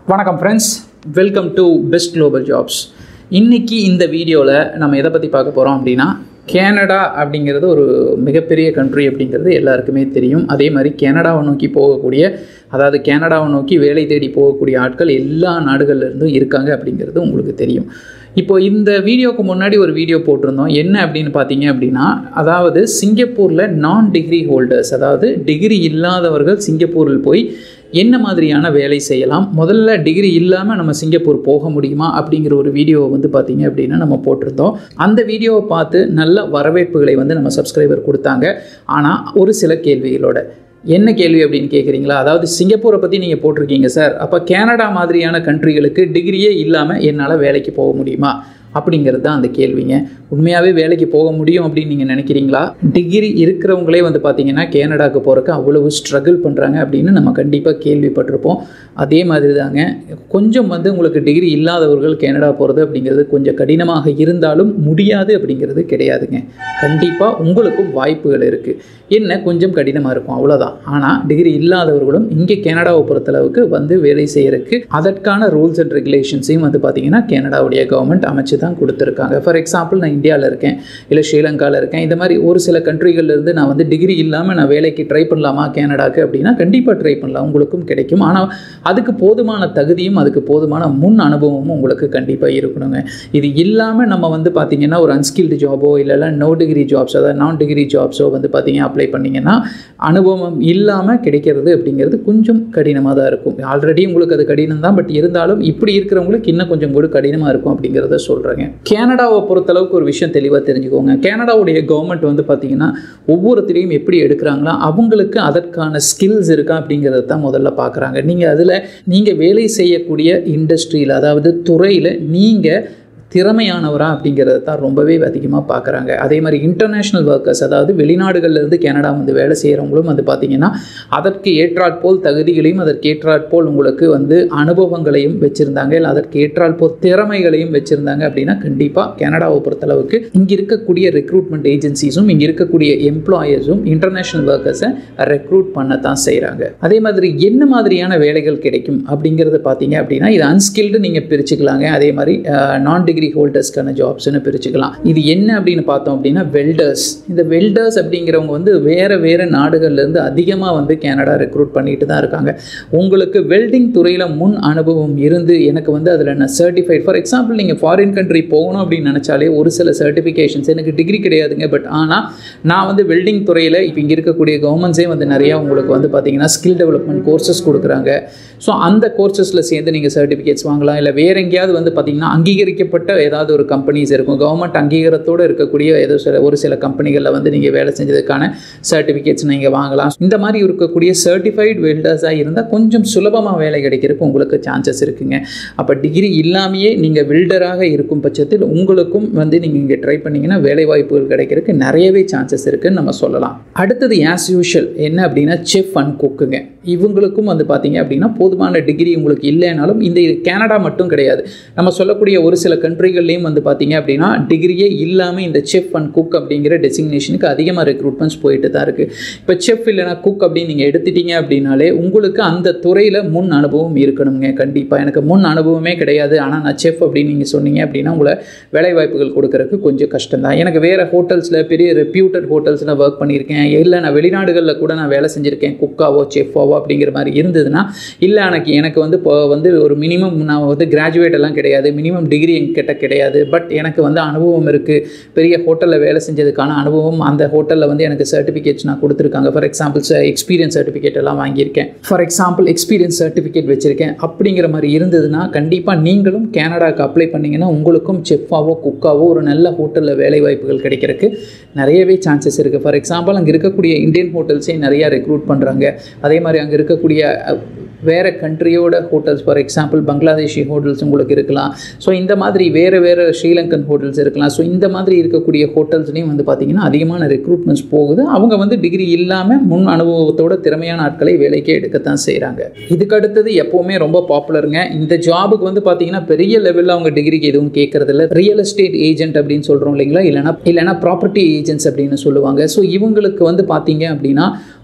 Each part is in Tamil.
வணக்கம் friends, welcome to best global jobs. இன்றைக்கி இந்த வீடியோவில் நம்ம எதை பற்றி பார்க்க போகிறோம் அப்படின்னா, கேனடா அப்படிங்கிறது ஒரு மிகப்பெரிய கண்ட்ரி அப்படிங்கிறது எல்லாருக்குமே தெரியும். அதே மாதிரி கேனடாவை நோக்கி போகக்கூடிய, அதாவது கேனடாவை நோக்கி வேலை தேடி போகக்கூடிய ஆட்கள் எல்லா நாடுகள்லேருந்தும் இருக்காங்க அப்படிங்கிறது உங்களுக்கு தெரியும். இப்போது இந்த வீடியோவுக்கு முன்னாடி ஒரு வீடியோ போட்டிருந்தோம். என்ன அப்படின்னு பார்த்தீங்க அப்படின்னா, அதாவது சிங்கப்பூரில் நான் டிகிரி ஹோல்டர்ஸ், அதாவது டிகிரி இல்லாதவர்கள் சிங்கப்பூரில் போய் என்ன மாதிரியான வேலை செய்யலாம், முதல்ல டிகிரி இல்லாமல் நம்ம சிங்கப்பூர் போக முடியுமா அப்படிங்கிற ஒரு வீடியோவை பார்த்தீங்க அப்படின்னா நம்ம போட்டிருந்தோம். அந்த வீடியோவை பார்த்து நல்ல வரவேற்புகளை நம்ம சப்ஸ்கிரைபர் கொடுத்தாங்க. ஆனால் ஒரு சில கேள்விகளோட. என்ன கேள்வி அப்படின்னு கேட்குறீங்களா? அதாவது சிங்கப்பூரை பற்றி நீங்கள் போட்டிருக்கீங்க சார், அப்போ கேனடா மாதிரியான கண்ட்ரிகளுக்கு டிகிரியே இல்லாமல் என்னால் வேலைக்கு போக முடியுமா அப்படிங்கிறது தான் அந்த கேள்விங்க. உண்மையாகவே வேலைக்கு போக முடியும் அப்படின்னு நீங்கள் நினைக்கிறீங்களா? டிகிரி இருக்கிறவங்களே பார்த்தீங்கன்னா கேனடாவுக்கு போகிறக்கு அவ்வளவு ஸ்ட்ரகிள் பண்ணுறாங்க அப்படின்னு நம்ம கண்டிப்பாக கேள்விப்பட்டிருப்போம். அதே மாதிரி தாங்க கொஞ்சம் உங்களுக்கு டிகிரி இல்லாதவர்கள் கேனடா போகிறது அப்படிங்கிறது கொஞ்சம் கடினமாக இருந்தாலும் முடியாது அப்படிங்கிறது கிடையாதுங்க. கண்டிப்பாக உங்களுக்கும் வாய்ப்புகள் இருக்குது. என்ன கொஞ்சம் கடினமாக இருக்கும், அவ்வளோதான். ஆனால் டிகிரி இல்லாதவர்களும் இங்கே கேனடாவை பொறுத்தளவுக்கு வேலை செய்கிறதுக்கு அதற்கான ரூல்ஸ் அண்ட் ரெகுலேஷன்ஸையும் பார்த்தீங்கன்னா கேனடாவுடைய கவர்மெண்ட் அமைச்சு தான் கொடுத்துருக்காங்க. ஃபார் எக்ஸாம்பிள், நான் இந்தியாவில் இருக்கேன், இல்லை ஸ்ரீலங்காவில் இருக்கேன், இந்த மாதிரி ஒரு சில கண்ட்ரிகள்லேருந்து நான் டிகிரி இல்லாமல் நான் வேலைக்கு ட்ரை பண்ணலாமா கேனடாவுக்கு அப்படின்னா கண்டிப்பாக ட்ரை பண்ணலாம், உங்களுக்கும் கிடைக்கும். ஆனால் அதுக்கு போதுமான தகுதியும் அதுக்கு போதுமான முன் அனுபவமும் உங்களுக்கு கண்டிப்பாக இருக்கணுங்க. இது இல்லாமல் நம்ம பார்த்தீங்கன்னா ஒரு அன்ஸ்கில்டு ஜாபோ இல்லைனா நோ டிகிரி ஜாப்ஸ், அதாவது நான் டிகிரி ஜாப்ஸோ பார்த்தீங்கன்னா அப்ளை பண்ணிங்கன்னா அனுபவம் இல்லாமல் கிடைக்கிறது அப்படிங்கிறது கொஞ்சம் கடினமாக தான் இருக்கும். ஆல்ரெடி உங்களுக்கு அது கடினம் தான், பட் இருந்தாலும் இப்படி இருக்கிறவங்களுக்கு இன்னும் கொஞ்சம் கூட கடினமாக இருக்கும் அப்படிங்கிறத சொல்கிறேங்க. கேனடாவை பொறுத்தளவுக்கு ஒரு விஷயம் தெளிவாக தெரிஞ்சுக்கோங்க. கேனடாவுடைய கவர்மெண்ட் பார்த்தீங்கன்னா ஒவ்வொருத்தரையும் எப்படி எடுக்கிறாங்களோ அவங்களுக்கு அதற்கான ஸ்கில்ஸ் இருக்கா அப்படிங்கிறத தான் முதல்ல பார்க்குறாங்க. நீங்கள் வேலை செய்யக்கூடிய இண்டஸ்ட்ரியில், அதாவது துறையில் நீங்கள் திறமையானவரா அப்படிங்கிறத தான் ரொம்பவே அதிகமாக பார்க்குறாங்க. அதே மாதிரி இன்டர்நேஷ்னல் ஒர்க்கர்ஸ், அதாவது வெளிநாடுகள்லேருந்து கேனடா வேலை செய்கிறவங்களும் பார்த்தீங்கன்னா அதற்கு ஏற்றாற்போல் தகுதிகளையும் அதற்கு ஏற்றாற்போல் உங்களுக்கு அனுபவங்களையும் வச்சுருந்தாங்க, இல்லை அதற்கு ஏற்றாற்போல் திறமைகளையும் வச்சுருந்தாங்க அப்படின்னா கண்டிப்பாக கேனடாவை பொறுத்தளவுக்கு இங்கே இருக்கக்கூடிய ரெக்ரூட்மெண்ட் ஏஜென்சிஸும் இங்கே இருக்கக்கூடிய எம்ப்ளாயர்ஸும் இன்டர்நேஷ்னல் ஒர்க்கர்ஸை ரெக்ரூட் பண்ண தான் செய்கிறாங்க. அதே மாதிரி என்ன மாதிரியான வேலைகள் கிடைக்கும் அப்படிங்கிறத பார்த்தீங்க அப்படின்னா, இது அன்ஸ்கில்டு நீங்கள் பிரிச்சுக்கலாங்க. அதே மாதிரி நான் டிகிரி ஹோல்டர்ஸ்க்கான ஜாப்ஸ்னு பிரிச்சுக்கலாம். இது என்ன அப்படின்னு பார்த்தோம் அப்படின்னா வெல்டர்ஸ். இந்த வெல்டர்ஸ் அப்படிங்கிறவங்க வேறு நாடுகள்லேருந்து அதிகமாக கேனடா ரெக்ரூட் பண்ணிட்டு தான் இருக்காங்க. உங்களுக்கு வெல்டிங் துறையில் முன் அனுபவம் இருந்து எனக்கு அதில் நான் சர்டிஃபைட், ஃபார் எக்ஸாம்பிள் நீங்கள் ஃபாரின் கண்ட்ரி போகணும் அப்படின்னு நினச்சாலே ஒரு சில சர்டிஃபிகேஷன்ஸ், எனக்கு டிகிரி கிடையாதுங்க, பட் ஆனால் நான் வெல்டிங் துறையில் இப்போ இங்கே இருக்கக்கூடிய கவர்மெண்ட்ஸே நிறையா உங்களுக்கு பார்த்தீங்கன்னா ஸ்கில் டெவலப்மெண்ட் கோர்சஸ் கொடுக்குறாங்க. ஸோ அந்த கோர்சஸில் சேர்ந்து நீங்கள் சர்டிஃபிகேட்ஸ் வாங்கலாம். இல்லை வேறு எங்கேயாவது பார்த்தீங்கன்னா அங்கீகரிக்கப்பட்ட ஏதாவது ஒரு கம்பெனிஸ் இருக்கும், கவர்மெண்ட் அங்கீகாரத்தோடு இருக்கக்கூடிய ஒரு சில கம்பெனிகளில் நீங்கள் வேலை செஞ்சதுக்கான சர்டிஃபிகேட்ஸ் நீங்கள் வாங்கலாம். இந்த மாதிரி இருக்கக்கூடிய சர்டிஃபைடு வெல்டர்ஸாக இருந்தால் கொஞ்சம் சுலபமாக வேலை கிடைக்கிறதுக்கு உங்களுக்கு சான்சஸ் இருக்குங்க. அப்போ டிகிரி இல்லாமையே நீங்கள் வெல்டராக இருக்கும் பட்சத்தில் உங்களுக்கும் நீங்கள் இங்கே ட்ரை பண்ணிங்கன்னா வேலை வாய்ப்புகள் கிடைக்கிறதுக்கு நிறையவே சான்சஸ் இருக்குதுன்னு நம்ம சொல்லலாம். அடுத்தது ஆஸ் யூஷுவல் என்ன அப்படின்னா செஃப் அண்ட் குக்குங்க. இவங்களுக்கும் பார்த்தீங்க அப்படின்னா போதுமான டிகிரி உங்களுக்கு இல்லைனாலும், இந்த கேனடா மட்டும் கிடையாது, நம்ம சொல்லக்கூடிய ஒரு சில கண்ட்ரிகள்லேயும் பார்த்தீங்க அப்படின்னா டிகிரியே இல்லாமல் இந்த செஃப் அண்ட் குக் அப்படிங்கிற டெசிக்னேஷனுக்கு அதிகமாக ரெக்ரூட்மெண்ட்ஸ் போயிட்டு தான் இருக்குது. இப்போ செஃப் இல்லைனா குக் அப்படின்னு நீங்கள் எடுத்துட்டீங்க அப்படின்னாலே உங்களுக்கு அந்த துறையில் முன் அனுபவம் இருக்கணுங்க. கண்டிப்பாக எனக்கு முன் அனுபவமே கிடையாது, ஆனால் நான் செஃப் அப்படின்னு நீங்கள் சொன்னீங்க அப்படின்னா உங்களை வேலை வாய்ப்புகள் கொடுக்கறதுக்கு கொஞ்சம் கஷ்டம் தான். எனக்கு வேறு ஹோட்டல்ஸில், பெரிய ரெப்யூட்டட் ஹோட்டல்ஸில் ஒர்க் பண்ணியிருக்கேன், இல்லை நான் வெளிநாடுகளில் கூட நான் வேலை செஞ்சுருக்கேன், குக்காவோ செஃப்பாவோ அப்படிங்கிற மாதிரி இருந்ததுன்னா, இல்லை எனக்கு இப்போ ஒரு மினிமம் நான் கிராஜுவேட் எல்லாம் கிடையாது, மினிமம் டிகிரி என்கிட்ட கிடையாது, பட் எனக்கு அனுபவம் இருக்குது, பெரிய ஹோட்டலில் வேலை செஞ்சதுக்கான அனுபவம், அந்த ஹோட்டலில் எனக்கு சர்டிஃபிகேட்ஸ் நான் கொடுத்துருக்காங்க. ஃபார் எக்ஸாம்பிள் எக்ஸ்பீரியன்ஸ் சர்டிஃபிகேட் எல்லாம் வாங்கியிருக்கேன், ஃபார் எக்ஸாம்பிள் எக்ஸ்பீரியன்ஸ் சர்டிஃபிகேட் வச்சுருக்கேன் அப்படிங்கிற மாதிரி இருந்ததுன்னா கண்டிப்பாக நீங்களும் கேனடாவுக்கு அப்ளை பண்ணிங்கன்னா உங்களுக்கும் செஃப்பாவோ குக்காவோ ஒரு நல்ல ஹோட்டலில் வேலை வாய்ப்புகள் கிடைக்கிறதுக்கு நிறையவே சான்சஸ் இருக்குது. ஃபார் எக்ஸாம்பிள் அங்கே இருக்கக்கூடிய இந்தியன் ஹோட்டல்ஸே நிறையா ரெக்ரூட் பண்ணுறாங்க. அதே மாதிரி அங்கே இருக்கக்கூடிய வேறு கண்ட்ரியோட hotels, for example Bangladeshi hotels உங்களுக்கு இருக்கலாம். ஸோ இந்த மாதிரி வேறு ஸ்ரீலங்கன் ஹோட்டல்ஸ் இருக்கலாம். ஸோ இந்த மாதிரி இருக்கக்கூடிய ஹோட்டல்ஸ்லேயும் பார்த்திங்கன்னா அதிகமான ரெக்ரூட்மெண்ட்ஸ் போகுது. அவங்க டிகிரி இல்லாமல் முன் அனுபவத்தோட திறமையான ஆட்களை வேலைக்கே எடுக்கத்தான் செய்கிறாங்க. இதுக்கு அடுத்தது எப்போவுமே ரொம்ப பாப்புலருங்க. இந்த ஜாபுக்கு பார்த்திங்கன்னா பெரிய லெவலில் அவங்க டிகிரிக்கு எதுவும் கேட்குறதில்ல. ரியல் எஸ்டேட் ஏஜென்ட் அப்படின்னு சொல்கிறோம் இல்லைங்களா, இல்லைனா ப்ராப்பர்ட்டி ஏஜென்ட்ஸ் அப்படின்னு சொல்லுவாங்க. ஸோ இவங்களுக்கு பார்த்தீங்க அப்படின்னா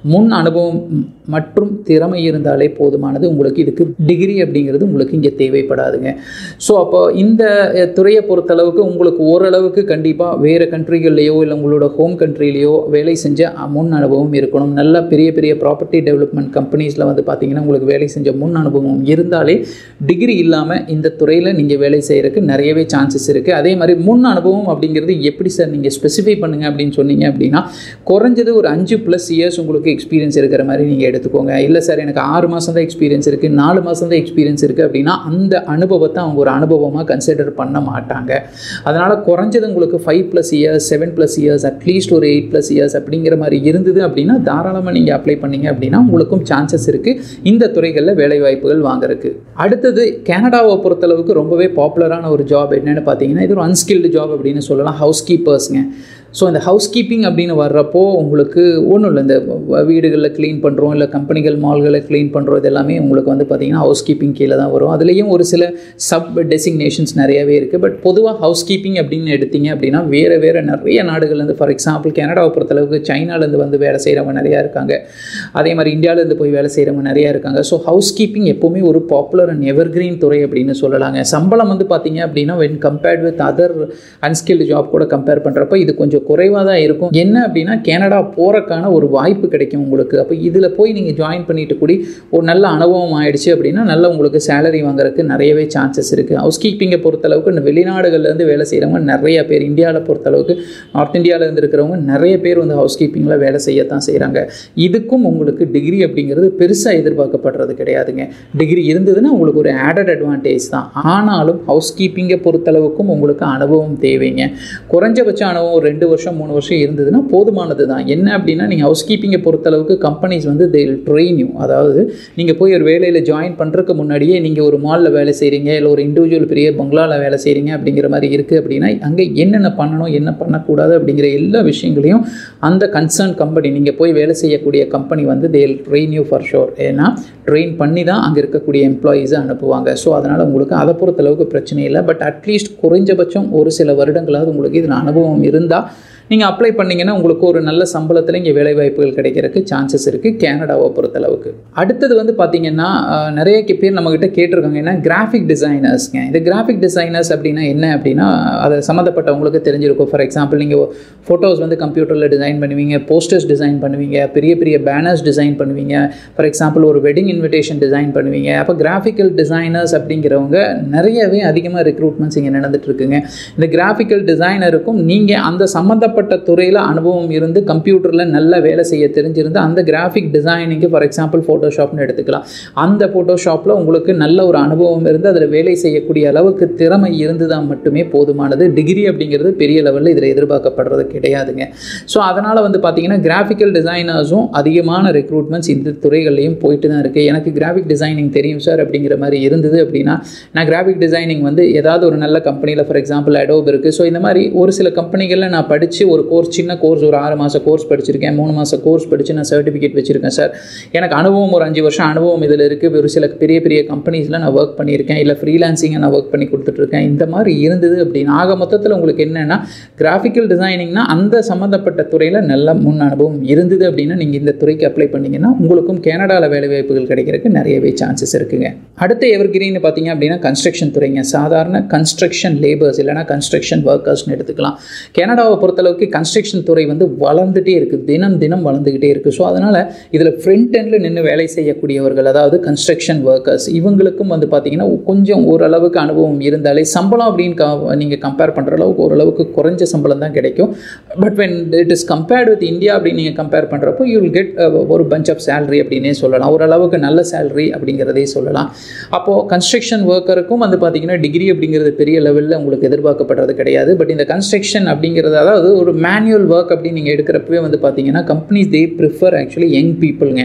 முன் அனுபவம் மற்றும் திறமை இருந்தாலே போதுமானது. உங்களுக்கு இதுக்கு டிகிரி அப்படிங்கிறது உங்களுக்கு இங்கே தேவைப்படாதுங்க. ஸோ அப்போ இந்த துறையை பொறுத்தளவுக்கு உங்களுக்கு ஓரளவுக்கு கண்டிப்பாக வேறு கண்ட்ரிகள்லையோ இல்லை உங்களோட ஹோம் கண்ட்ரிலேயோ வேலை செஞ்ச முன் அனுபவம் இருக்கணும். நல்ல பெரிய பெரிய ப்ராப்பர்ட்டி டெவலப்மெண்ட் கம்பெனிஸில் வந்து பார்த்திங்கன்னா உங்களுக்கு வேலை செஞ்ச முன் அனுபவம் இருந்தாலே டிகிரி இல்லாமல் இந்த துறையில் நீங்கள் வேலை செய்கிறதுக்கு நிறையவே சான்சஸ் இருக்குது. அதே மாதிரி முன் அனுபவம் அப்படிங்கிறது எப்படி சார் நீங்கள் ஸ்பெசிஃபை பண்ணுங்கள் அப்படின்னு சொன்னீங்க அப்படின்னா குறைஞ்சது ஒரு 5+ இயர்ஸ் உங்களுக்கு எக்ஸ்பீரியன்ஸ் இருக்கிற மாதிரி நீங்கள் எடுத்துக்கோங்க. இல்லை சார் எனக்கு 6 மாதம் தான் எக்ஸ்பீரியன்ஸ் இருக்குது, 4 மாதம் தான் எக்ஸ்பீரியன்ஸ் இருக்குது அப்படின்னா அந்த அனுபவத்தை அவங்க ஒரு அனுபவமாக கன்சிடர் பண்ண மாட்டாங்க. அதனால் குறைஞ்சது உங்களுக்கு 5+ இயர்ஸ் 7+ இயர்ஸ் அட்லீஸ்ட் ஒரு 8+ இயர்ஸ் அப்படிங்கிற மாதிரி இருந்தது அப்படின்னா தாராளமாக நீங்கள் அப்ளை பண்ணீங்க அப்படின்னா உங்களுக்கும் சான்சஸ் இருக்குது இந்த துறைகளில் வேலைவாய்ப்புகள் வாங்குறதுக்கு. அடுத்தது கனடாவை பொறுத்தளவுக்கு ரொம்பவே பாப்புலரான ஒரு ஜாப் என்னென்னு பார்த்தீங்கன்னா இது ஒரு அன்ஸ்கில்டு ஜாப் அப்படின்னு சொல்லலாம். ஹவுஸ் கீப்பர்ஸ்ங்க. ஸோ இந்த ஹவுஸ் கீப்பிங் அப்படின்னு வர்றப்போ உங்களுக்கு ஒன்றும் இல்லை, இந்த வீடுகளில் க்ளீன் பண்ணுறோம் இல்லை கம்பெனிகள் மால்களை க்ளீன் பண்ணுறோம், இது எல்லாமே உங்களுக்கு வந்து பார்த்திங்கன்னா ஹவுஸ் கீப்பிங் கீழே தான் வரும். அதுலேயும் ஒரு சில சப் டெசிக்னேஷன்ஸ் நிறையவே இருக்குது. பட் பொதுவாக ஹவுஸ் கீப்பிங் அப்படின்னு எடுத்திங்க அப்படின்னா வேறு நிறைய நாடுகள்லேருந்து, ஃபார் எக்ஸாம்பிள் கனடாவை பொறுத்தளவுக்கு சைனாலேருந்து வந்து வேலை செய்கிறவங்க நிறையா இருக்காங்க. அதே மாதிரி இந்தியாவிலேருந்து போய் வேலை செய்கிறவங்க நிறையா இருக்காங்க. ஸோ ஹவுஸ் கீப்பிங் எப்போவுமே ஒரு பாப்புலர் அண்ட் எவர்கிரீன் துறை அப்படின்னு சொல்லலாங்க. சம்பளம் வந்து பார்த்திங்க அப்படின்னா when compared with other unskilled job கூட கம்பேர் பண்ணுறப்போ இது கொஞ்சம் குறைவாக தான் இருக்கும். என்ன அப்படின்னா கனடா போகிறக்கான ஒரு வாய்ப்பு கிடைக்கும் உங்களுக்கு. அப்போ இதில் போய் நீங்கள் ஜாயின் பண்ணிட்டு கூடி ஒரு நல்ல அனுபவம் ஆயிடுச்சு அப்படின்னா நல்ல உங்களுக்கு சேலரி வாங்குறதுக்கு நிறையவே சான்சஸ் இருக்குது. ஹவுஸ் கீப்பிங்கை பொறுத்தளவுக்கு இந்த வெளிநாடுகள்லேருந்து வேலை செய்கிறவங்க நிறைய பேர், இந்தியாவில் பொறுத்தளவுக்கு நார்த் இந்தியாவிலேருந்து இருக்கிறவங்க நிறைய பேர் வந்து ஹவுஸ் கீப்பிங்கில் வேலை செய்யத்தான் செய்கிறாங்க. இதுக்கும் உங்களுக்கு டிகிரி அப்படிங்கிறது பெருசாக எதிர்பார்க்கப்படுறது கிடையாதுங்க. டிகிரி இருந்ததுன்னா உங்களுக்கு ஒரு ஆடட் அட்வான்டேஜ் தான். ஆனாலும் ஹவுஸ் கீப்பிங்கை பொறுத்தளவுக்கும் உங்களுக்கு அனுபவம் தேவைங்க. குறைஞ்சபட்ச அனுபவம் 2 வருஷம் 3 வருஷம் இருந்ததுன்னா போதுமானது தான். என்ன அப்படின்னா நீங்கள் ஹவுஸ் கீப்பிங்கை பொறுத்தளவுக்கு கம்பெனிஸ் வந்து தே வில் ட்ரெயின் யூ. அதாவது நீங்கள் போய் ஒரு வேலையில் ஜாயின் பண்ணுறதுக்கு முன்னாடியே நீங்கள் ஒரு மாலில் வேலை செய்கிறீங்க இல்லை ஒரு இண்டிவிஜுவல் பெரிய பங்களாவில் வேலை செய்கிறீங்க அப்படிங்கிற மாதிரி இருக்குது அப்படின்னா அங்கே என்னென்ன பண்ணணும் என்ன பண்ணக்கூடாது அப்படிங்கிற எல்லா விஷயங்களையும் அந்த கன்சர்ன் கம்பெனி, நீங்கள் போய் வேலை செய்யக்கூடிய கம்பெனி வந்து they will train you for sure. ஏன்னா ட்ரெயின் பண்ணி தான் அங்கே இருக்கக்கூடிய எம்ப்ளாயீஸை அனுப்புவாங்க. ஸோ அதனால் உங்களுக்கு அதை பொறுத்தளவுக்கு பிரச்சனை இல்லை. பட் அட்லீஸ்ட் குறைஞ்சபட்சம் ஒரு சில வருடங்களாவது உங்களுக்கு இதில் அனுபவம் இருந்தால் நீங்கள் அப்ளை பண்ணிங்கன்னா உங்களுக்கு ஒரு நல்ல சம்பளத்தில் இங்கே வேலைவாய்ப்புகள் கிடைக்கிறதுக்கு சான்சஸ் இருக்குது கனடாவை பொறுத்தளவுக்கு. அடுத்தது வந்து பார்த்திங்கன்னா நிறைய பேர் நம்மக்கிட்ட கேட்டிருக்காங்க என்ன கிராஃபிக் டிசைனர்ஸ்ங்க. இந்த கிராஃபிக் டிசைனர்ஸ் அப்படின்னா என்ன அப்படின்னா அதை சம்மந்தப்பட்டவங்களுக்கு தெரிஞ்சிருக்கும். ஃபார் எக்ஸாம்பிள் நீங்கள் ஃபோட்டோஸ் வந்து கம்ப்யூட்டரில் டிசைன் பண்ணுவீங்க, போஸ்டர்ஸ் டிசைன் பண்ணுவீங்க, பெரிய பெரிய பேனர்ஸ் டிசைன் பண்ணுவீங்க, ஃபார் எக்ஸாம்பிள் ஒரு வெட்டிங் இன்விடேஷன் டிசைன் பண்ணுவீங்க. அப்போ கிராஃபிக்கல் டிசைனர்ஸ் அப்படிங்கிறவங்க நிறையவே அதிகமாக ரெக்ரூட்மெண்ட்ஸ் இங்கே நடந்துகிட்ருக்குங்க. இந்த கிராஃபிக்கல் டிசைனருக்கும் நீங்கள் அந்த சம்மந்தப்பட்ட துறையில் அனுபவம் இருந்து கம்ப்யூட்டரில் நல்ல வேலை செய்ய தெரிஞ்சிருந்து அந்த கிராஃபிக் டிசைனிங்கு ஃபார் எக்ஸாம்பிள் ஃபோட்டோஷாப்னு எடுத்துக்கலாம். அந்த ஃபோட்டோஷாப்பில் உங்களுக்கு நல்ல ஒரு அனுபவம் இருந்து அதில் வேலை செய்யக்கூடிய அளவுக்கு திறமை இருந்துதான் மட்டுமே போதுமானது. டிகிரி அப்படிங்கிறது பெரிய லெவலில் இதில் எதிர்பார்க்கப்படுறது கிடையாதுங்க. ஸோ அதனால் வந்து பார்த்திங்கன்னா கிராஃபிக்கல் டிசைனர்ஸும் அதிகமான ரெக்ரூட்மெண்ட்ஸ் இந்த துறைகள்லையும் போயிட்டு தான் இருக்குது. எனக்கு கிராஃபிக் டிசைனிங் தெரியும் சார் அப்படிங்கிற மாதிரி இருந்தது அப்படின்னா நான் கிராஃபிக் டிசைனிங் வந்து ஏதாவது ஒரு நல்ல கம்பெனியில், ஃபார் எக்ஸாம்பிள் அடோப் இருக்குது, ஸோ இந்த மாதிரி ஒரு சில கம்பெனிகளில் நான் படித்து ஒரு கோர்ஸ், சின்ன கோர்ஸ், ஒரு 6 மாத கோர்ஸ் படிச்சிருக்கேன், 3 மாத கோர்ஸ் படித்து நான் சர்டிஃபிகேட் வச்சுருக்கேன் சார். எனக்கு அனுபவம் ஒரு 5 வருஷம் அனுபவம் இதில் இருக்குது. ஒரு சில பெரிய பெரிய கம்பெனிஸில் நான் ஒர்க் பண்ணியிருக்கேன், இல்லை ஃப்ரீலான்சிங்கை நான் ஒர்க் பண்ணி கொடுத்துட்ருக்கேன். இந்த மாதிரி இருந்தது அப்படின்னு ஆக மொத்தத்தில் உங்களுக்கு என்னென்னா கிராஃபிக்கல் டிசைனிங்னா அந்த சம்மந்தப்பட்ட துறையில் நல்ல முன் அனுபவம் இருந்தது அப்படின்னா நீங்கள் இந்த துறைக்கு அப்ளை பண்ணிங்கன்னா உங்களுக்கும் கனடாவில் வேலைவாய்ப்புகள் கிடைக்கிறதுக்கு நிறையவே சான்சஸ் இருக்குங்க. அடுத்த எவர்கிரீன் பார்த்தீங்க அப்படின்னா கன்ஸ்ட்ரக்ஷன் துறைங்க. சாதாரண கன்ஸ்ட்ரக்ஷன் லேபர்ஸ் இல்லைனா கன்ஸ்ட்ரக்ஷன் ஒர்க்கர்ஸ்னு எடுத்துக்கலாம். கனடாவை பொறுத்தளவுக்கு கன்ஸ்ட்ரக்ஷன் துறை வந்து வளர்ந்துகிட்டே இருக்குது, தினம் வளர்ந்துக்கிட்டே இருக்குது. ஸோ அதனால் இதில் ஃப்ரண்ட் எண்டில் நின்று வேலை செய்யக்கூடியவர்கள், அதாவது கன்ஸ்ட்ரக்ஷன் ஒர்க்கர்ஸ், இவங்களுக்கும் வந்து பார்த்திங்கன்னா கொஞ்சம் ஓரளவுக்கு அனுபவம் இருந்தாலே சம்பளம் அப்படின்னு நீங்கள் கம்பேர் பண்ணுற அளவுக்கு ஓரளவுக்கு குறைஞ்ச சம்பளம் தான் கிடைக்கும். But when it is compared with India அப்படின்னு நீங்கள் கம்பேர் பண்ணுறப்போ யூ வில் கெட் ஒரு பஞ்ச் ஆஃப் சேலரி அப்படின்னே சொல்லலாம். ஓரளவுக்கு நல்ல சேலரி அப்படிங்கிறதே சொல்லலாம். அப்போது கன்ஸ்ட்ரக்ஷன் ஒர்க்கருக்கும் வந்து பார்த்திங்கன்னா டிகிரி அப்படிங்கிறது பெரிய லெவலில் உங்களுக்கு எதிர்பார்க்கப்படுறது கிடையாது. பட் இந்த கன்ஸ்ட்ரக்ஷன் அப்படிங்கிறது அதாவது ஒரு மேனுவல் ஒர்க் அப்படின்னு நீங்கள் எடுக்கிறப்பவே வந்து பார்த்தீங்கன்னா companies they prefer actually young பீப்புளுங்க.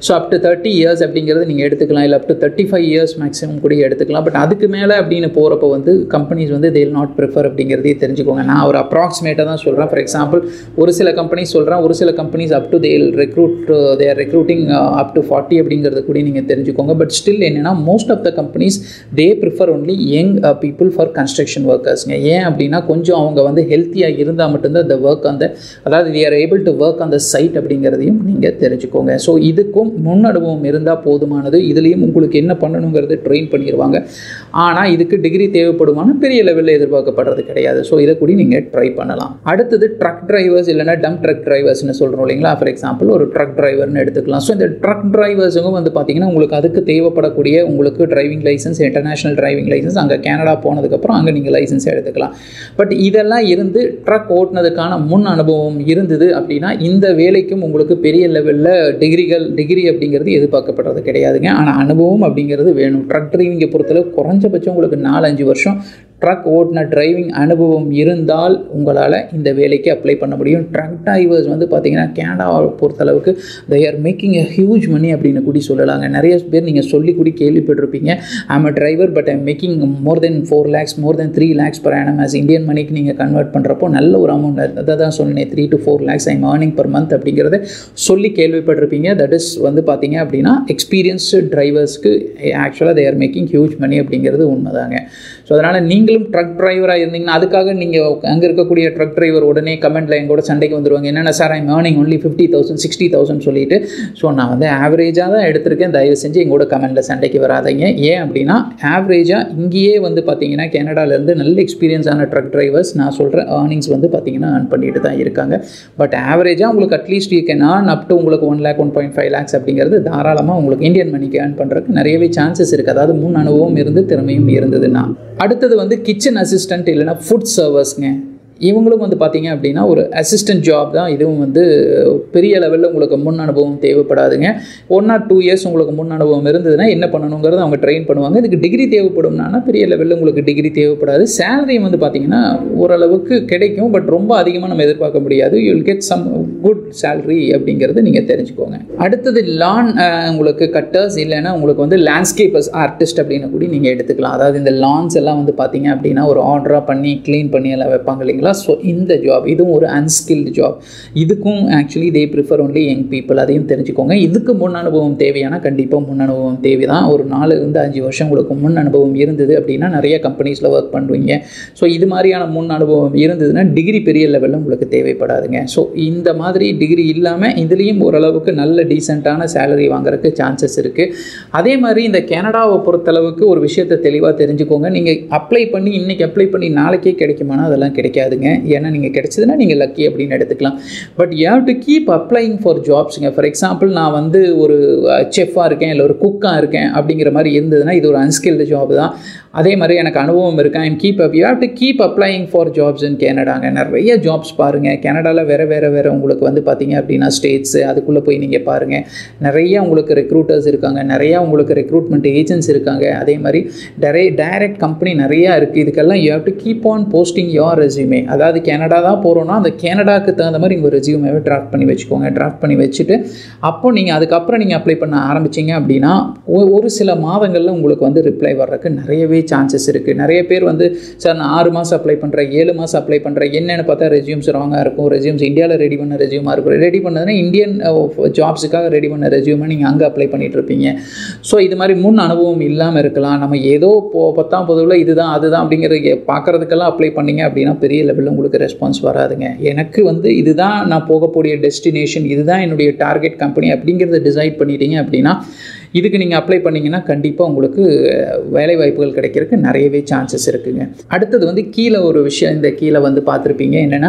ஸோ அப் டு 30 இயர்ஸ் அப்படிங்கிறது நீங்கள் எடுத்துக்கலாம், இல்லை அப் டு 35 இயர்ஸ் மேக்ஸிமம் கூட எடுத்துக்கலாம். பட் அதுக்கு மேலே அப்படின்னு போகிறப்ப வந்து கம்பெனிஸ் வந்து they will not prefer அப்படிங்கிறதே தெரிஞ்சுக்கோங்க. நான் ஒரு அப்ராக்சிமேட்டாக தான் சொல்கிறேன். ஃபார் எக்ஸாம்பிள் ஒரு சில கம்பெனிஸ் சொல்கிறேன், ஒரு சில companies up to they are recruiting up to 40 அப்படிங்கிறது கூட நீங்கள் தெரிஞ்சுக்கோங்க. பட் ஸ்டில் என்னென்னா most of the companies they prefer only young people for construction workersங்க. ஏன் அப்படின்னா கொஞ்சம் அவங்க வந்து ஹெல்த்தியாக இருந்தால் மட்டும்தான் the work on the, அதாவது they are able to work on the site அப்படிங்கிறதையும் நீங்கள் தெரிஞ்சுக்கோங்க. ஸோ இதுக்கும் முன் அனுபவம் இருந்தால் போதுமானது. இதுலேயும் உங்களுக்கு என்ன பண்ணணுங்கிறது ட்ரெயின் பண்ணிடுவாங்க. ஆனால் இதுக்கு டிகிரி தேவைப்படுமான பெரிய லெவலில் எதிர்பார்க்கப்படுறது கிடையாது. ஸோ இதை கூட நீங்கள் ட்ரை பண்ணலாம். அடுத்தது ட்ரக் டிரைவர்ஸ் இல்லைனா டம்ப் ட்ரக் டிரைவர்ஸ்னு சொல்கிறோம் இல்லைங்களா. ஃபார் எக்ஸாம்பிள் ஒரு ட்ரக் டிரைவர்னு எடுத்துக்கலாம். ஸோ இந்த ட்ரக் டிரைவர்ஸுங்க வந்து பார்த்தீங்கன்னா உங்களுக்கு அதுக்கு தேவைப்படக்கூடிய உங்களுக்கு driving licence, international driving licence, அங்கே கனடா போனதுக்கப்புறம் அங்கே நீங்கள் லைசன்ஸ் எடுத்துக்கலாம். பட் இதெல்லாம் இருந்து ட்ரக் ஓட்டுனதுக்கான முன் அனுபவம் இருந்தது அப்படின்னா இந்த வேலைக்கும் உங்களுக்கு பெரிய லெவலில் டிகிரி அப்படிங்கிறது எதிர்பார்க்கப்படுறது கிடையாதுங்க. ஆனால் அனுபவம் அப்படிங்கிறது வேணும். ட்ரக் டிரைவிங்கை பொறுத்தளவு குறைஞ்சபட்சம் உங்களுக்கு 4-5 வருஷம் ட்ரக் ஓட்டின டிரைவிங் அனுபவம் இருந்தால் உங்களால் இந்த வேலைக்கு அப்ளை பண்ண முடியும். ட்ரக் டிரைவர்ஸ் வந்து பார்த்திங்கன்னா கனடாவை பொறுத்தளவுக்கு they are making a huge money அப்படின்னு கூடி சொல்லலாங்க. நிறைய பேர் நீங்கள் சொல்லி கூடி கேள்விப்பட்டிருப்பீங்க, I'm a driver but I'm making more than 4 lakhs more than 3 lakhs per annum as Indian மணிக்கு நீங்கள் கன்வெர்ட் பண்ணுறப்போ நல்ல ஒரு அமௌண்ட். அதை தான் சொன்னேன், 3 to 4 lakhs I'm earning per month அப்படிங்கிறத சொல்லி கேள்விப்பட்டிருப்பீங்க. தட் இஸ் வந்து பார்த்திங்க அப்படின்னா எக்ஸ்பீரியன்ஸ்டு டிரைவர்ஸ்க்கு ஆக்சுவலாக they are making huge money அப்படிங்கிறது உண்மைதாங்க. ஸோ அதனால் நீங்களும் ட்ரக் டிரைவராக இருந்தீங்கன்னா அதுக்காக நீங்கள் அங்கே இருக்கக்கூடிய ட்ரக் டிரைவர் உடனே கமெண்ட்டில் எங்கூட சண்டைக்கு வந்துடுவாங்க. என்னென்ன சார் ஐம் ஏர்னிங் ஒன்லி 50,000 60,000 சொல்லிட்டு. ஸோ நான் வந்து ஆவரேஜாக தான் எடுத்திருக்கேன், தயவு செஞ்சு எங்கூட கமெண்ட்டில் சண்டைக்கு வராதீங்க. ஏன் அப்படின்னா ஆவரேஜாக இங்கேயே வந்து பார்த்தீங்கன்னா கனடாலேருந்து நல்ல எக்ஸ்பீரியன்ஸான ட்ரக் டிரைவர்ஸ் நான் சொல்கிற ஏர்னிங்ஸ் வந்து பார்த்தீங்கன்னா ஏர்ன் பண்ணிட்டு தான் இருக்காங்க. பட் ஆவரேஜாக உங்களுக்கு at least you can earn up to உங்களுக்கு 1 lakh 1.5 lakhs அப்படிங்கிறது தாராளமாக உங்களுக்கு இந்தியன் மணிக்கு ஏர்ன் பண்ணுறதுக்கு நிறையவே சான்சஸ் இருக்குது. அதாவது முன் அனுபவம் இருந்து திறமையும் இருந்ததுன்னா. அடுத்தது வந்து கிச்சன் அசிஸ்டன்ட் இல்லைனா ஃபுட் சர்வர்ஸ்ங்க. இவங்களும் வந்து பார்த்தீங்க அப்படின்னா ஒரு அசிஸ்டன்ட் ஜாப் தான். இதுவும் வந்து பெரிய லெவலில் உங்களுக்கு முன் அனுபவம் தேவைப்படாதுங்க. 1 or 2 years உங்களுக்கு முன் அனுபவம் இருந்ததுன்னா என்ன பண்ணணுங்கிறத அவங்க ட்ரெயின் பண்ணுவாங்க. இதுக்கு டிகிரி தேவைப்படும்னா பெரிய லெவலில் உங்களுக்கு டிகிரி தேவைப்படாது. சேலரி வந்து பார்த்தீங்கன்னா ஓரளவுக்கு கிடைக்கும், பட் ரொம்ப அதிகமாக நம்ம எதிர்பார்க்க முடியாது. You will get some good salary அப்படிங்கிறது நீங்கள் தெரிஞ்சுக்கோங்க. அடுத்தது லான் உங்களுக்கு கட்டர்ஸ் இல்லைன்னா உங்களுக்கு வந்து லேண்ட்ஸ்கேப்பர்ஸ் ஆர்டிஸ்ட் அப்படின்னு கூட நீங்கள் எடுத்துக்கலாம். அதாவது இந்த லான்ஸ் எல்லாம் வந்து பார்த்தீங்க அப்படின்னா ஒரு ஆர்டராக பண்ணி க்ளீன் பண்ணி எல்லாம் வைப்பாங்க இல்லைங்களா. ஸோ இந்த ஜாப் இதுவும் ஒரு அன்ஸ்கில்டு ஜாப். இதுக்கும் actually they prefer only young people, அதையும் தெரிஞ்சுக்கோங்க. இதுக்கு முன் அனுபவம் தேவையான கண்டிப்பாக முன் அனுபவம் தேவை தான். ஒரு 4-5 வருஷம் உங்களுக்கு முன் அனுபவம் இருந்தது அப்படின்னா நிறைய கம்பெனிஸில் ஒர்க் பண்ணுவீங்க. ஸோ இது மாதிரியான முன் அனுபவம் இருந்ததுன்னா டிகிரி பெரிய லெவலில் உங்களுக்கு தேவைப்படாதுங்க. ஸோ இந்த மாதிரி டிகிரி இல்லாமல் இதுலேயும் ஓரளவுக்கு நல்ல டீசெண்டான சேலரி வாங்குறதுக்கு சான்சஸ் இருக்குது. அதே மாதிரி இந்த கனடாவை பொறுத்தளவுக்கு ஒரு விஷயத்தை தெளிவாக தெரிஞ்சுக்கோங்க. நீங்கள் அப்ளை பண்ணி இன்றைக்கி அப்ளை பண்ணி நாளைக்கே கிடைக்குமானா அதெல்லாம் கிடைக்காதுங்க. ஏன்னா நீங்கள் கிடைச்சதுன்னா நீங்கள் லக்கி அப்படின்னு எடுத்துக்கலாம். But you have to keep applying for ஜாப்ஸுங்க. ஃபார் எக்ஸாம்பிள் நான் வந்து ஒரு செஃப்பாக இருக்கேன் இல்லை ஒரு குக்காக இருக்கேன் அப்படிங்கிற மாதிரி இருந்ததுன்னா இது ஒரு அன்ஸ்கில்டு ஜாப் தான். அதே மாதிரி எனக்கு அனுபவம் இருக்கேன், you have to keep applying for jobs in கனடாங்க. நிறைய ஜாப்ஸ் பாருங்கள். கனடாவில் வேறு உங்களுக்கு வந்து பார்த்தீங்க அப்படின்னா ஸ்டேட்ஸு அதுக்குள்ளே போய் நீங்கள் பாருங்கள். நிறைய உங்களுக்கு ரெக்ரூட்டர்ஸ் இருக்காங்க, நிறையா உங்களுக்கு ரெக்ரூட்மெண்ட் ஏஜென்ட்ஸ் இருக்காங்க. அதே மாதிரி டைரக்ட் கம்பெனி நிறையா இருக்குது. இதுக்கெல்லாம் you have to keep on posting your resume. அதாவது கனடா தான் போகிறோன்னா அந்த கனடாவுக்கு தகுந்த மாதிரி உங்கள் ரெஸ்யூமேவை டிராஃப்ட் பண்ணி வச்சுக்கோங்க. டிராஃப்ட் பண்ணி வச்சுட்டு அப்போ நீங்கள் அதுக்கப்புறம் நீங்கள் அப்ளை பண்ண ஆரம்பிச்சிங்க அப்படின்னா ஒரு சில மாதங்களில் உங்களுக்கு வந்து ரிப்ளை வர்றதுக்கு நிறையவே சான்சஸ் இருக்குது. நிறைய பேர் வந்து சார் நான் 6 மாதம் அப்ளை பண்ணுறேன், 7 மாதம் அப்ளை பண்ணுறேன், என்னென்னு பார்த்தா ரெஸ்யூம்ஸ் ராங்காக இருக்கும். ரெஸ்யூம்ஸ் இந்தியாவில் ரெடி பண்ண ரெஸ்யூமாக இருக்கும். ரெடி பண்ணதுன்னா இந்தியன் ஜாப்ஸுக்காக ரெடி பண்ண ரெஸ்யூமை நீங்கள் அங்கே அப்ளை பண்ணிட்டு இருப்பீங்க. ஸோ இது மாதிரி முன் அனுபவம் இல்லாமல் இருக்கலாம். நம்ம ஏதோ 10ஆம் பொதுவில் இதுதான் அதுதான் அப்படிங்கிறது பார்க்குறதுக்கெல்லாம் அப்ளை பண்ணிங்க அப்படின்னா பெரிய லெவலில் உங்களுக்கு ரெஸ்பான்ஸ் வராதுங்க. எனக்கு வந்து இதுதான் நான் போகக்கூடிய டெஸ்டினேஷன், இதுதான் என்னுடைய டார்கெட் கம்பெனி அப்படிங்கிறத டிசைட் பண்ணிட்டீங்க அப்படின்னா இதுக்கு நீங்கள் அப்ளை பண்ணிங்கன்னா கண்டிப்பாக உங்களுக்கு வேலை வாய்ப்புகள் கிடைக்கிறதுக்கு நிறையவே சான்சஸ் இருக்குங்க. அடுத்தது வந்து கீழே ஒரு விஷயம் இந்த கீழே வந்து பார்த்துருப்பீங்க, என்னென்னா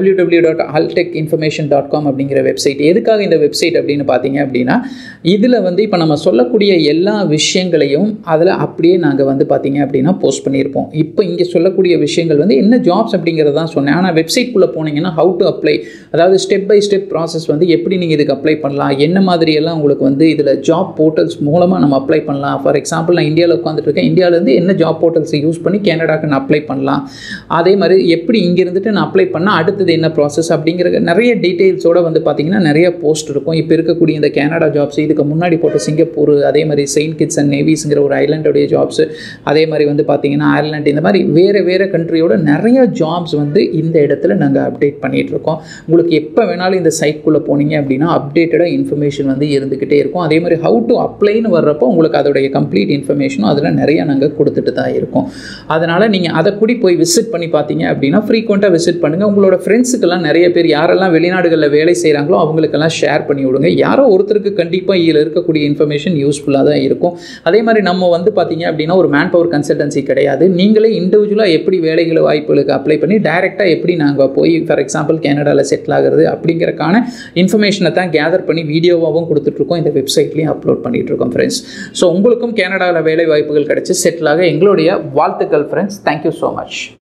www.altechinformation.com அப்படிங்கிற வெப்சைட். எதுக்காக இந்த வெப்சைட் அப்படின்னு பார்த்தீங்க அப்படின்னா இதில் வந்து இப்போ நம்ம சொல்லக்கூடிய எல்லா விஷயங்களையும் அதில் அப்படியே நாங்கள் வந்து பார்த்தீங்க அப்படின்னா போஸ்ட் பண்ணியிருப்போம். இப்போ இங்கே சொல்லக்கூடிய விஷயங்கள் வந்து என்ன ஜாப்ஸ் அப்படிங்கிறது தான் சொன்னேன். ஆனால் வெப்சைட்குள்ளே போனீங்கன்னா ஹவு டு அப்ளை, அதாவது ஸ்டெப் பை ஸ்டெப் ப்ராசஸ் வந்து எப்படி நீங்கள் இதுக்கு அப்ளை பண்ணலாம், என்ன மாதிரியெல்லாம் உங்களுக்கு வந்து இதில் ஜாப் போர்ட்டல்ஸ் போர்ட்டல்ஸ் மூலமாக நம்ம அப்ளை பண்ணலாம். ஃபார் எக்ஸாம்பிள் நான் இந்தியாவில் உட்காந்துட்டு இருக்கேன், இந்தியாவிலேருந்து என்ன ஜாப் போர்ட்டல்ஸை யூஸ் பண்ணி கனடாக்கு நான் அப்ளை பண்ணலாம், அதே மாதிரி எப்படி இங்கே இருந்துட்டு நான் அப்ளை பண்ணால் அடுத்தது என்ன ப்ராசஸ் அப்படிங்கிற நிறைய டீட்டெயில்ஸோடு வந்து பார்த்திங்கன்னா நிறைய போஸ்ட் இருக்கும். இப்போ இருக்கக்கூடிய இந்த கனடா ஜாப்ஸ், இதுக்கு முன்னாடி போட்ட சிங்கப்பூர், அதே மாதிரி செயின்ட் கிட்ஸ் அண்ட் நேவிஸ்ங்கிற ஒரு ஐலாண்டோடைய ஜாப்ஸ், அதே மாதிரி வந்து பார்த்திங்கன்னா அயர்லாந்து, இந்த மாதிரி வேறு கண்ட்ரியோட நிறைய ஜாப்ஸ் வந்து இந்த இடத்துல நாங்கள் அப்டேட் பண்ணிகிட்டு இருக்கோம். உங்களுக்கு எப்போ வேணாலும் இந்த சைட்குள்ளே போனீங்க அப்படின்னா அப்டேட்டடாக இன்ஃபர்மேஷன் வந்து இருந்துக்கிட்டே இருக்கும். அதே மாதிரி ஹவு டு அப்ளைன்னு வர்றப்போ உங்களுக்கு அதோடைய கம்ப்ளீட் இன்ஃபர்மேஷனும் அதில் நிறையா நாங்கள் கொடுத்துட்டு தான் இருக்கோம். அதனால் நீங்கள் அதை கூடி போய் விசிட் பண்ணி பார்த்தீங்க அப்படின்னா ஃப்ரீக்வெண்ட்டாக விசிட் பண்ணுங்கள். உங்களோட ஃப்ரெண்ட்ஸுக்கெல்லாம் நிறைய பேர் யாரெல்லாம் வெளிநாடுகளில் வேலை செய்கிறாங்களோ அவங்களுக்கெல்லாம் ஷேர் பண்ணி விடுங்க. யாரோ ஒருத்தருக்கு கண்டிப்பாக இதில் இருக்கக்கூடிய இன்ஃபர்மேஷன் யூஸ்ஃபுல்லாக தான் இருக்கும். அதே மாதிரி நம்ம வந்து பார்த்தீங்க அப்படின்னா ஒரு மேன் பவர் கன்சல்டன்சி கிடையாது. நீங்களே இண்டிவிஜுவலாக எப்படி வேலைகளை வாய்ப்புகளுக்கு அப்ளை பண்ணி டைரெக்டாக எப்படி நாங்கள் போய் ஃபார் எக்ஸாம்பிள் கனடாவில் செட்டில் ஆகிறது அப்படிங்கிறக்கான இன்ஃபர்மேஷனை தான் கேதர் பண்ணி வீடியோவாகவும் கொடுத்துட்ருக்கோம், இந்த வெப்சைட்லேயும் அப்லோட் பண்ணிகிட்டு இருக்கோம் ஃப்ரெண்ட்ஸ். ஸோ உங்களுக்கும் கனடாவில் வேலை வாய்ப்புகள் கிடைச்சி செட்டில் ஆக எங்களுடைய வாழ்த்துக்கள் ஃப்ரெண்ட்ஸ். Thank you so much.